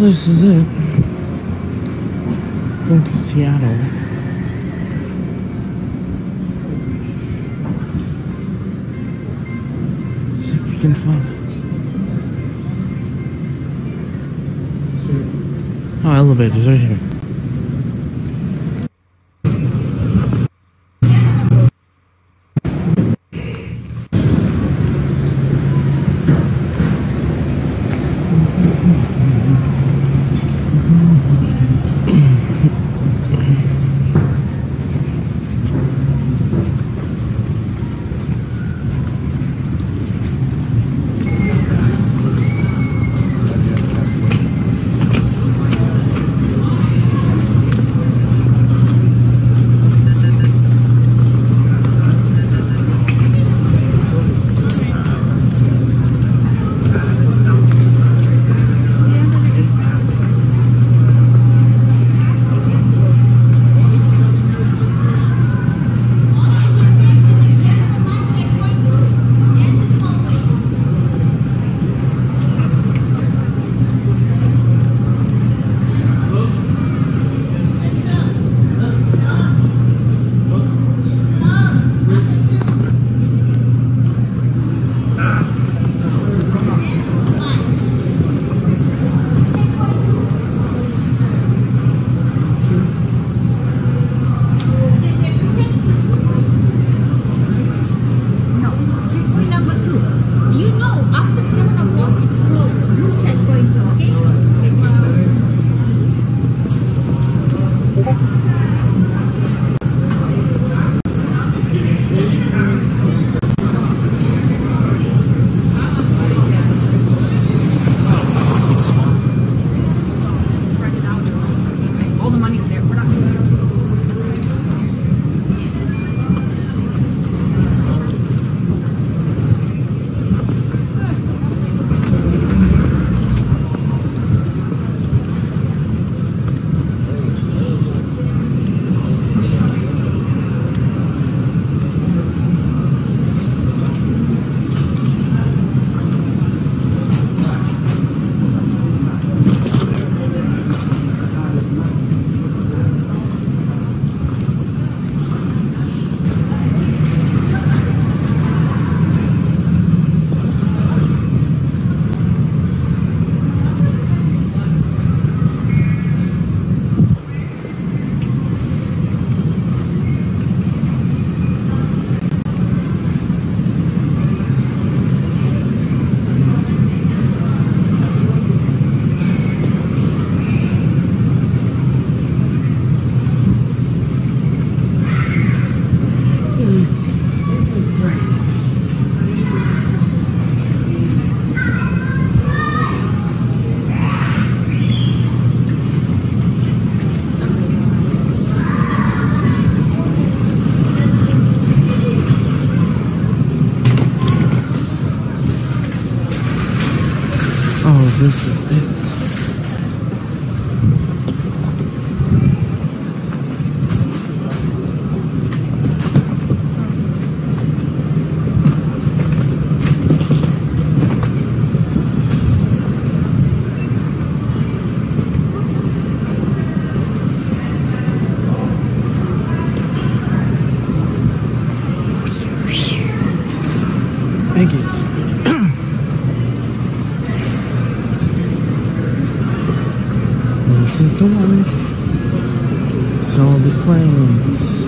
this is it. Going to Seattle. Let's see if we can find it. Oh, elevators right here. This is it. Make it. This is the one. So all these planes.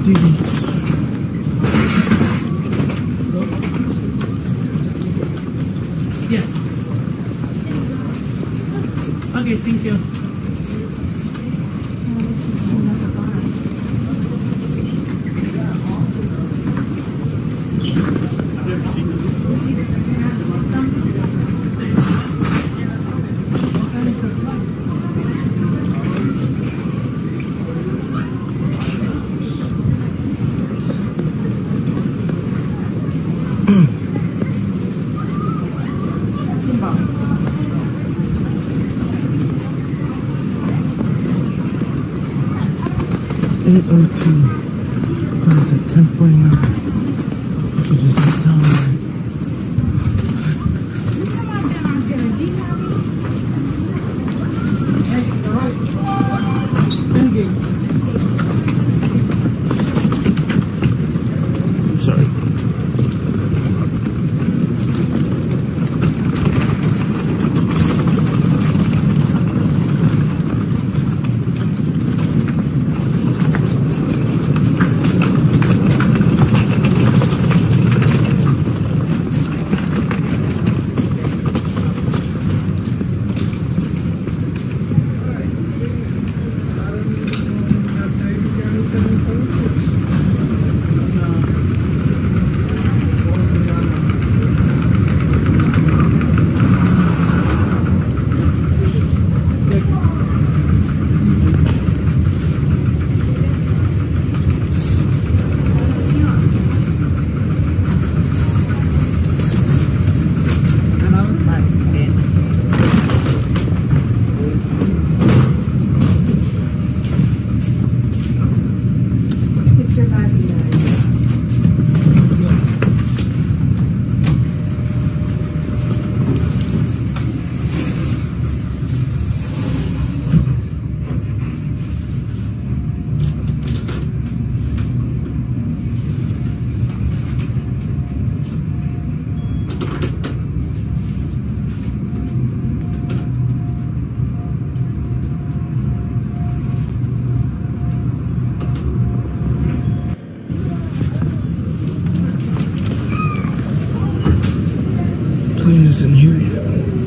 Tickets. Yes. Okay, thank you. What is it, 10:49? It is the time. Sorry. Plane isn't here yet.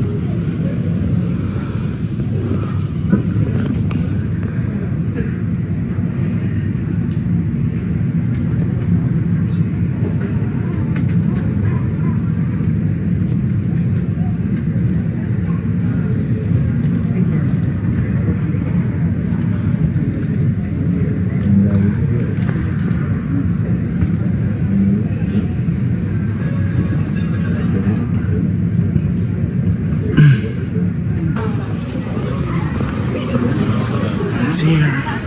It's here.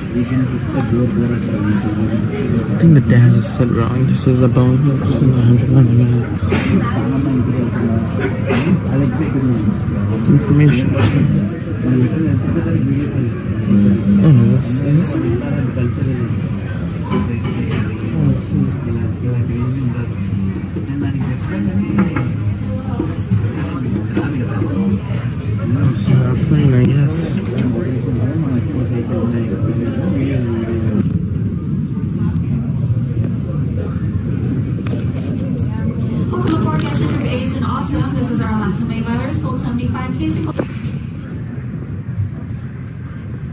I think the dad is said wrong. This is a Boeing 737MAX. Information. Oh no, this is. This is our plane, I guess. Welcome aboard, guys. Group A is in Austin. This is our last May Brothers, hold 75 case.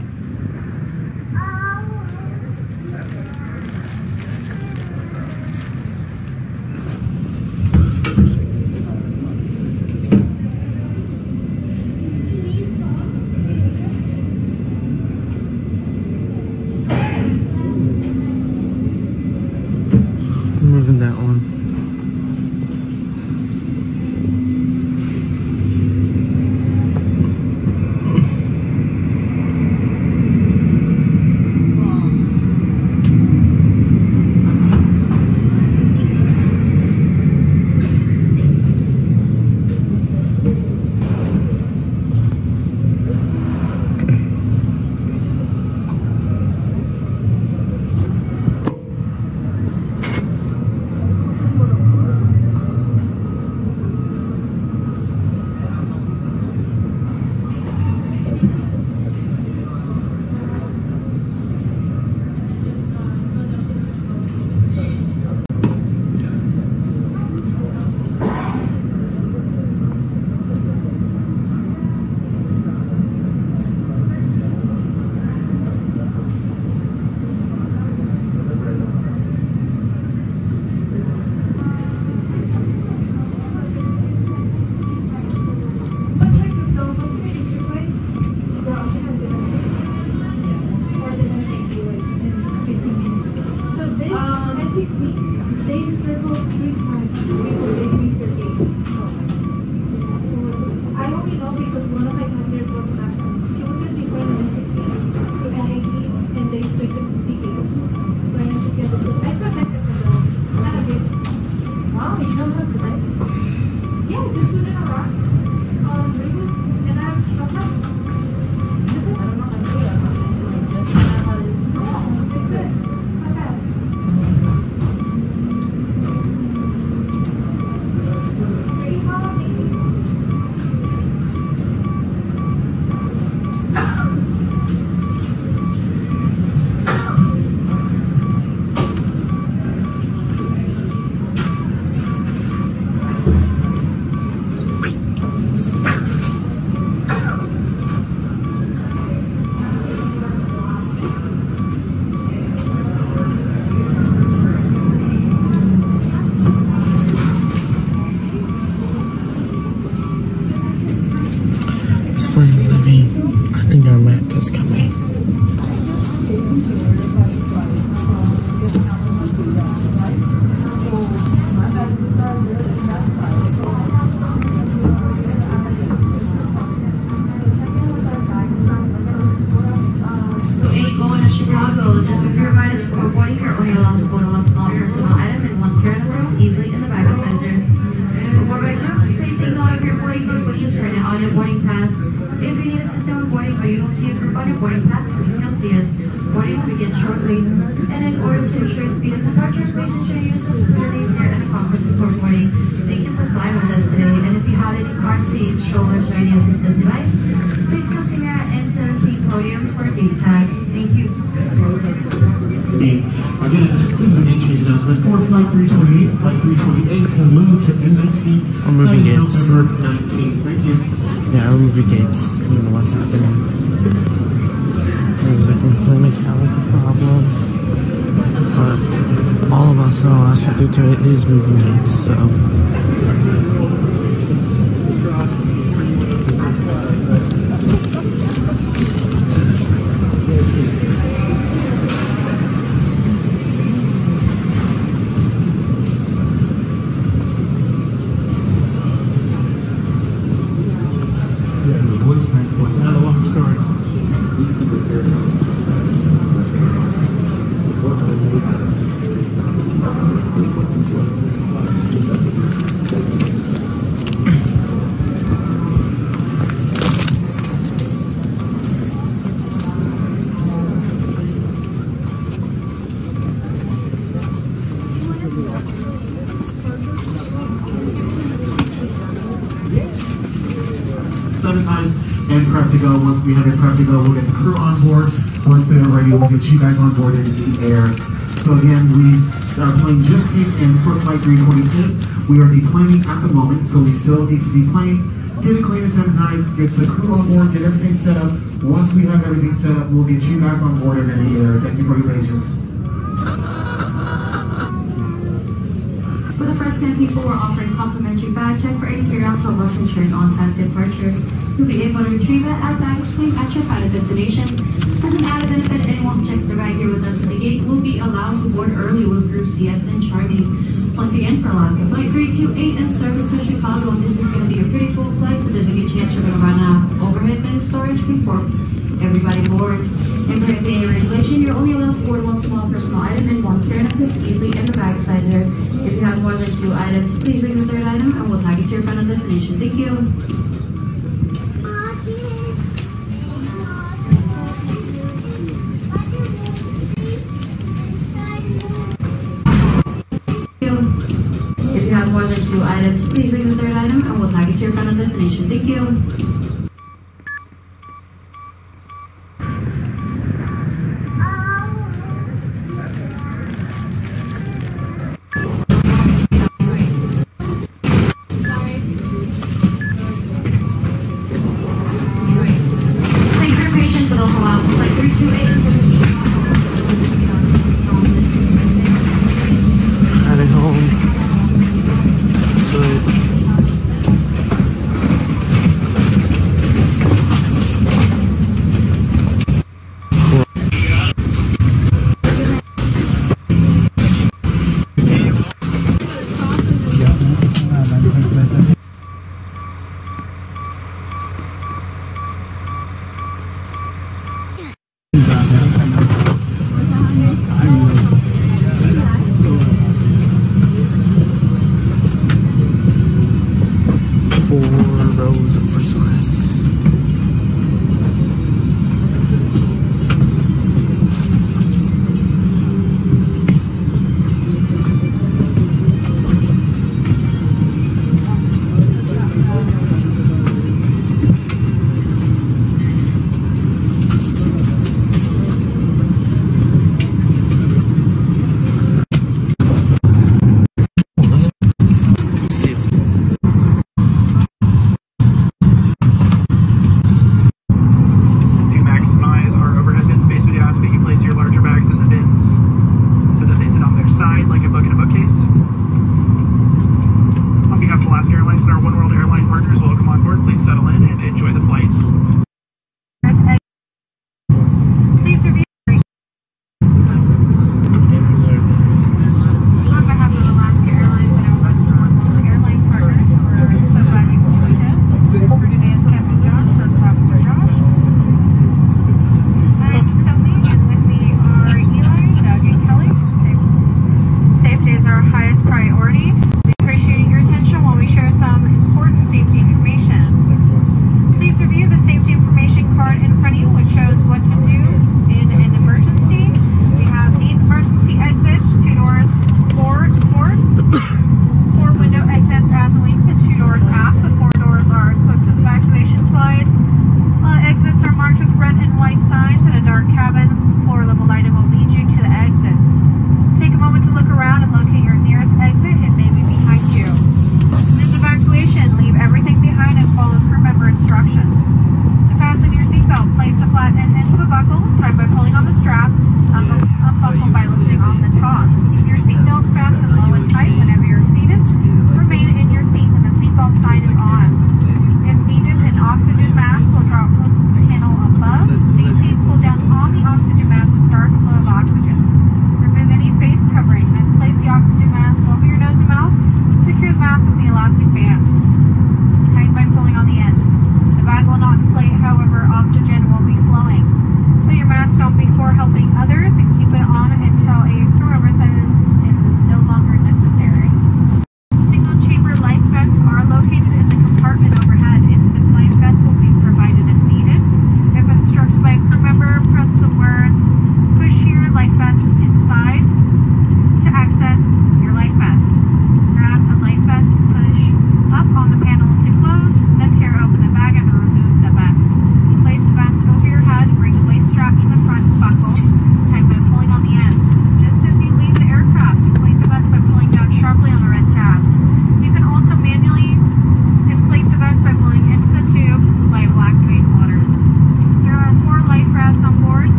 aircraft is coming. Chicago, just a few reminders before boarding, you're only allowed to board one small personal item and one carry purse easily in the bag sizer. Before by groups, please take note of your boarding group, which is printed on your boarding pass. If you need assistance with boarding or you don't see a group on your boarding pass, please come see us. Boarding will begin shortly. And in order to ensure speed of departure, please ensure you use the facilities here and a conference before boarding. Thank you for flying with us today. And if you have any car seats, strollers, or any assistive device, please come to our N17 podium for a gate tag. Thank you. Again, this is a gate change announcement for flight 328. Flight 328 has moved to N19. I'm moving gates. November 19. Thank you. Yeah, I'm moving gates. I don't know what's happening. There's a complete mechanical problem. But all of us know us to do to it is moving gates, so. Another long story. Sanitize and prep to go. Once we have it prepped to go, we'll get the crew on board. Once they're ready, we'll get you guys on board in the air. So again, our plane just came in for flight 328. We are deplaning at the moment, so we still need to deplane, get it clean and sanitized, get the crew on board, get everything set up. Once we have everything set up, we'll get you guys on board in the air. Thank you for your patience. For the first 10 people, we're offering complimentary bag check for any carry-out to less ensuring on-time departure. You'll be able to retrieve it at baggage claim at your final destination. As an added benefit, anyone who checks their bag here with us at the gate will be allowed to board early with Group CS and Charming. Once again, for Alaska Flight 328 in service to Chicago, this is going to be a pretty full flight, so there's a good chance you're going to run out of overhead bin storage before everybody boards. And for FAA regulation, you're only allowed to board one small personal item and one carry purse easily in the bag sizer. If you have more than 2 items, please bring the third item and we'll tag it to your final destination. Thank you. If you have more than 2 items, please bring the third item and we'll tag it to your final destination. Thank you.